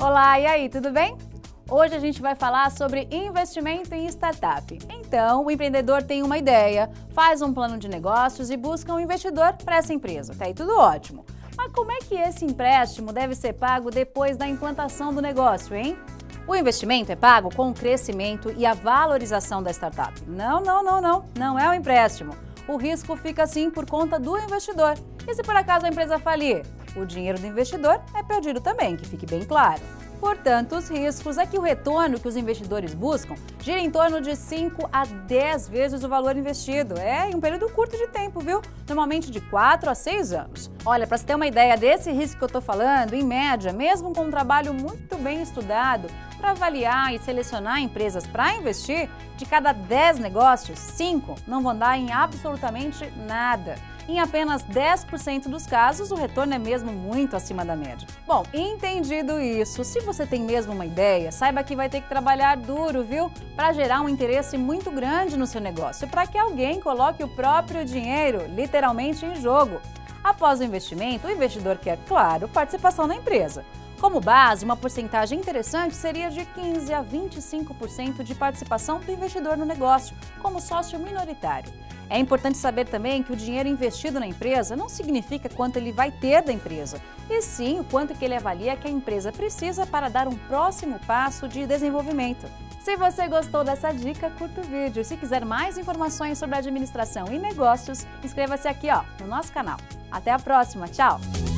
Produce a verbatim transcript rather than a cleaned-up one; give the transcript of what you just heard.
Olá, e aí, tudo bem? Hoje a gente vai falar sobre investimento em startup. Então, o empreendedor tem uma ideia, faz um plano de negócios e busca um investidor para essa empresa. Tá aí tudo ótimo. Mas como é que esse empréstimo deve ser pago depois da implantação do negócio, hein? O investimento é pago com o crescimento e a valorização da startup. Não, não, não, não. Não é um empréstimo. O risco fica assim por conta do investidor. E se por acaso a empresa falir? O dinheiro do investidor é perdido também, que fique bem claro. Portanto, os riscos é que o retorno que os investidores buscam gira em torno de cinco a dez vezes o valor investido. É em um período curto de tempo, viu? Normalmente de quatro a seis anos. Olha, para você ter uma ideia desse risco que eu estou falando, em média, mesmo com um trabalho muito bem estudado, para avaliar e selecionar empresas para investir, de cada dez negócios, cinco não vão dar em absolutamente nada. Em apenas dez por cento dos casos, o retorno é mesmo muito acima da média. Bom, entendido isso, se você tem mesmo uma ideia, saiba que vai ter que trabalhar duro, viu? Para gerar um interesse muito grande no seu negócio, para que alguém coloque o próprio dinheiro, literalmente, em jogo. Após o investimento, o investidor quer, claro, participação na empresa. Como base, uma porcentagem interessante seria de quinze a vinte e cinco por cento de participação do investidor no negócio, como sócio minoritário. É importante saber também que o dinheiro investido na empresa não significa quanto ele vai ter da empresa, e sim o quanto que ele avalia que a empresa precisa para dar um próximo passo de desenvolvimento. Se você gostou dessa dica, curta o vídeo. Se quiser mais informações sobre administração e negócios, inscreva-se aqui ó, no nosso canal. Até a próxima, tchau!